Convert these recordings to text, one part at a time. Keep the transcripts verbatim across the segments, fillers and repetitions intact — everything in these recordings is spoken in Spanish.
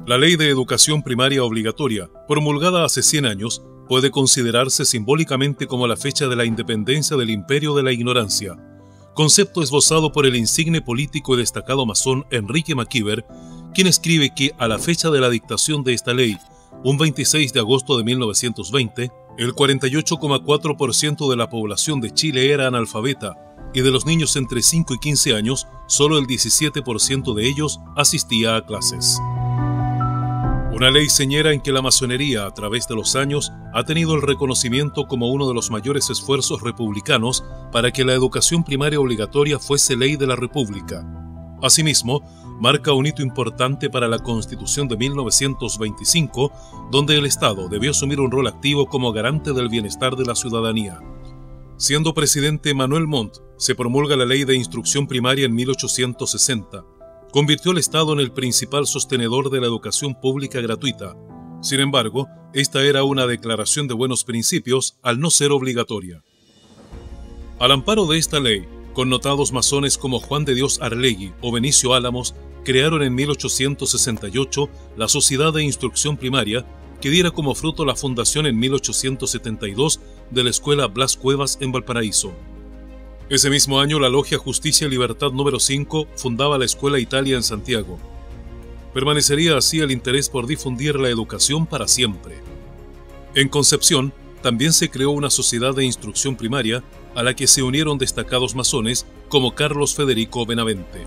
La Ley de Educación Primaria Obligatoria, promulgada hace cien años, puede considerarse simbólicamente como la fecha de la independencia del imperio de la ignorancia, concepto esbozado por el insigne político y destacado masón Enrique McKeever, quien escribe que a la fecha de la dictación de esta ley, un veintiséis de agosto de mil novecientos veinte, el cuarenta y ocho coma cuatro por ciento de la población de Chile era analfabeta, y de los niños entre cinco y quince años, solo el diecisiete por ciento de ellos asistía a clases. Una ley señera en que la masonería, a través de los años, ha tenido el reconocimiento como uno de los mayores esfuerzos republicanos para que la educación primaria obligatoria fuese ley de la República. Asimismo, marca un hito importante para la Constitución de mil novecientos veinticinco, donde el Estado debió asumir un rol activo como garante del bienestar de la ciudadanía. Siendo presidente Manuel Montt, se promulga la Ley de Instrucción Primaria en mil ochocientos sesenta. Convirtió al Estado en el principal sostenedor de la educación pública gratuita. Sin embargo, esta era una declaración de buenos principios al no ser obligatoria. Al amparo de esta ley, connotados masones como Juan de Dios Arlegui o Benicio Álamos crearon en mil ochocientos sesenta y ocho la Sociedad de Instrucción Primaria, que diera como fruto la fundación en mil ochocientos setenta y dos de la Escuela Blas Cuevas en Valparaíso. Ese mismo año, la Logia Justicia y Libertad número cinco fundaba la Escuela Italia en Santiago. Permanecería así el interés por difundir la educación para siempre. En Concepción, también se creó una sociedad de instrucción primaria a la que se unieron destacados masones como Carlos Federico Benavente.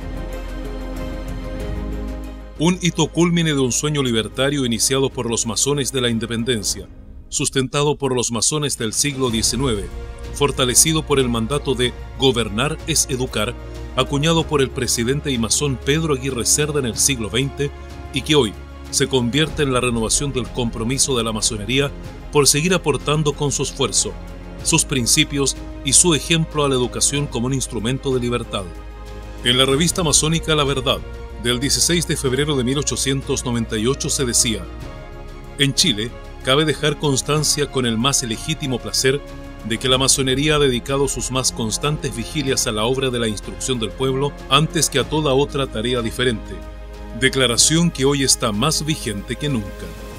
Un hito cúlmine de un sueño libertario iniciado por los masones de la independencia, sustentado por los masones del siglo diecinueve, fortalecido por el mandato de gobernar es educar, acuñado por el presidente y masón Pedro Aguirre Cerda en el siglo veinte, y que hoy se convierte en la renovación del compromiso de la masonería por seguir aportando con su esfuerzo, sus principios y su ejemplo a la educación como un instrumento de libertad. En la revista masónica La Verdad, del dieciséis de febrero de mil ochocientos noventa y ocho se decía: en Chile, cabe dejar constancia con el más legítimo placer de que la masonería ha dedicado sus más constantes vigilias a la obra de la instrucción del pueblo antes que a toda otra tarea diferente, declaración que hoy está más vigente que nunca.